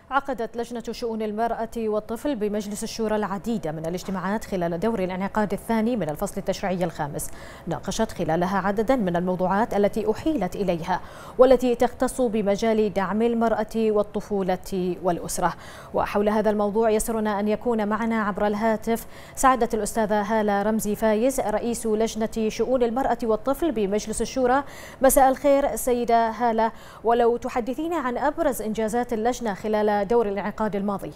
عقدت لجنة شؤون المرأة والطفل بمجلس الشورى العديد من الاجتماعات خلال دور الانعقاد الثاني من الفصل التشريعي الخامس. ناقشت خلالها عددا من الموضوعات التي أحيلت إليها والتي تختص بمجال دعم المرأة والطفولة والأسرة. وحول هذا الموضوع يسرنا أن يكون معنا عبر الهاتف سعادة الأستاذة هالة رمزي فايز، رئيس لجنة شؤون المرأة والطفل بمجلس الشورى. مساء الخير سيدة هالة، ولو تحدثينا عن أبرز إنجازات اللجنة خلال دور الانعقاد الماضي.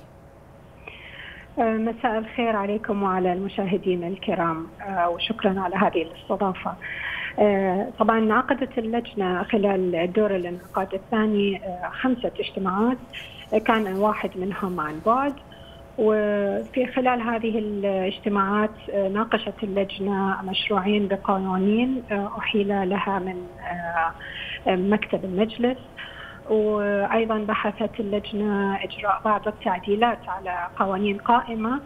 مساء الخير عليكم وعلى المشاهدين الكرام، وشكرا على هذه الاستضافة. طبعا عقدت اللجنة خلال دور الانعقاد الثاني 5 اجتماعات، كان واحد منهم عن بعد. وفي خلال هذه الاجتماعات ناقشت اللجنة مشروعين بقوانين أحيل لها من مكتب المجلس، وأيضا بحثت اللجنة إجراء بعض التعديلات على قوانين قائمة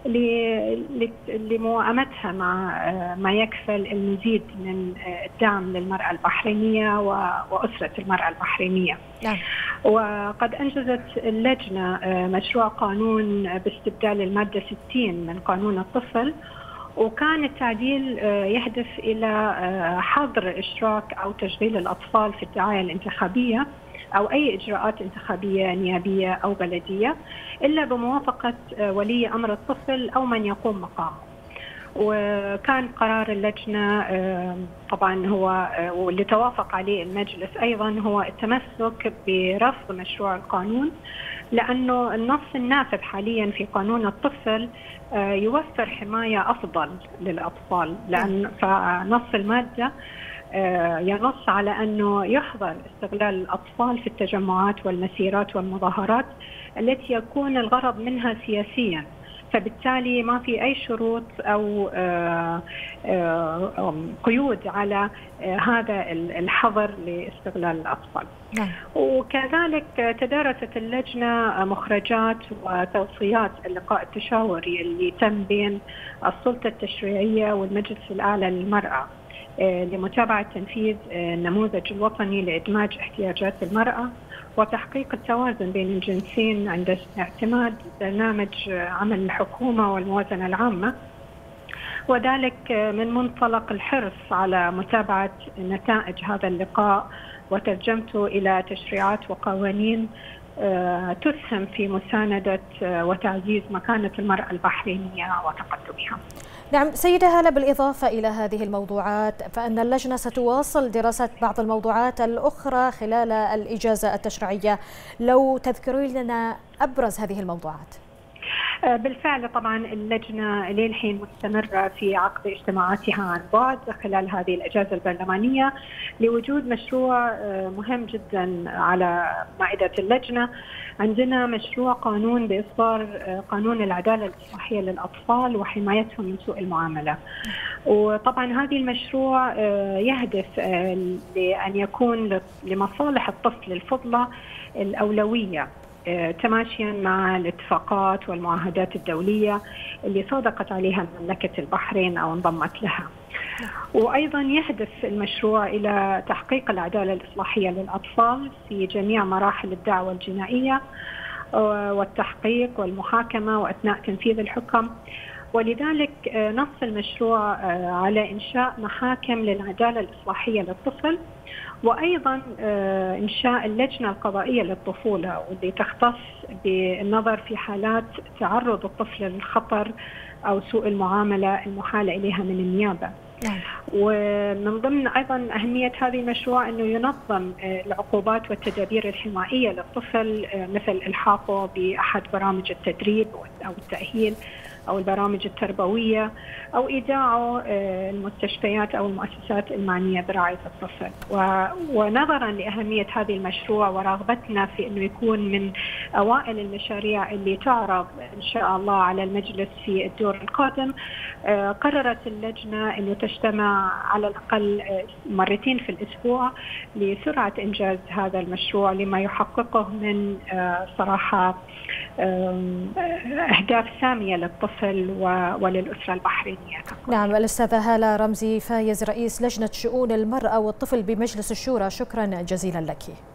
لموائمتها مع ما يكفل المزيد من الدعم للمرأة البحرينية وأسرة المرأة البحرينية. وقد أنجزت اللجنة مشروع قانون باستبدال المادة 60 من قانون الطفل، وكان التعديل يهدف إلى حظر إشراك أو تشغيل الأطفال في الدعاية الانتخابية أو أي إجراءات انتخابية نيابية أو بلدية إلا بموافقة ولي أمر الطفل أو من يقوم مقامه. وكان قرار اللجنة طبعا هو واللي توافق عليه المجلس أيضا هو التمسك برفض مشروع القانون، لأنه النص النافذ حاليا في قانون الطفل يوفر حماية أفضل للأطفال، لأن فنص المادة ينص على أنه يحظر استغلال الأطفال في التجمعات والمسيرات والمظاهرات التي يكون الغرض منها سياسيا، فبالتالي ما في أي شروط أو قيود على هذا الحظر لاستغلال الأطفال. وكذلك تدارست اللجنة مخرجات وتوصيات اللقاء التشاوري اللي تم بين السلطة التشريعية والمجلس الأعلى للمرأة لمتابعة تنفيذ النموذج الوطني لإدماج احتياجات المرأة وتحقيق التوازن بين الجنسين عند اعتماد برنامج عمل الحكومة والموازنة العامة، وذلك من منطلق الحرص على متابعة نتائج هذا اللقاء وترجمته إلى تشريعات وقوانين تسهم في مساندة وتعزيز مكانة المرأة البحرينية وتقدمها. نعم سيدة هالة، بالإضافة إلى هذه الموضوعات فإن اللجنة ستواصل دراسة بعض الموضوعات الأخرى خلال الإجازة التشريعية، لو تذكرين لنا أبرز هذه الموضوعات. بالفعل طبعا اللجنة للحين مستمرة في عقد اجتماعاتها عن بعد خلال هذه الإجازة البرلمانية لوجود مشروع مهم جدا على مائدة اللجنة. عندنا مشروع قانون بإصدار قانون العدالة الإصلاحية للأطفال وحمايتهم من سوء المعاملة، وطبعا هذا المشروع يهدف لأن يكون لمصالح الطفل الفضلى الأولوية تماشيا مع الاتفاقات والمعاهدات الدولية اللي صادقت عليها مملكة البحرين أو انضمت لها. وأيضا يهدف المشروع إلى تحقيق العدالة الإصلاحية للأطفال في جميع مراحل الدعوى الجنائية والتحقيق والمحاكمة وأثناء تنفيذ الحكم. ولذلك نص المشروع على إنشاء محاكم للعدالة الإصلاحية للطفل، وأيضا إنشاء اللجنة القضائية للطفولة واللي تختص بالنظر في حالات تعرض الطفل للخطر أو سوء المعاملة المحالة إليها من النيابة. ومن ضمن أيضا أهمية هذا المشروع أنه ينظم العقوبات والتدابير الحمائية للطفل، مثل إلحاقه بأحد برامج التدريب أو التأهيل أو البرامج التربوية أو إيداعه المستشفيات أو المؤسسات المعنية برعاية الطفل. ونظرا لأهمية هذا المشروع ورغبتنا في أنه يكون من أوائل المشاريع اللي تعرض إن شاء الله على المجلس في الدور القادم، قررت اللجنة أنه تجتمع على الأقل 2 مرات في الأسبوع لسرعة إنجاز هذا المشروع لما يحققه من صراحة أهداف سامية للطفل وللأسرة البحرينية. نعم، الأستاذة هالة رمزي فايز، رئيس لجنة شؤون المرأة والطفل بمجلس الشورى، شكرا جزيلا لك.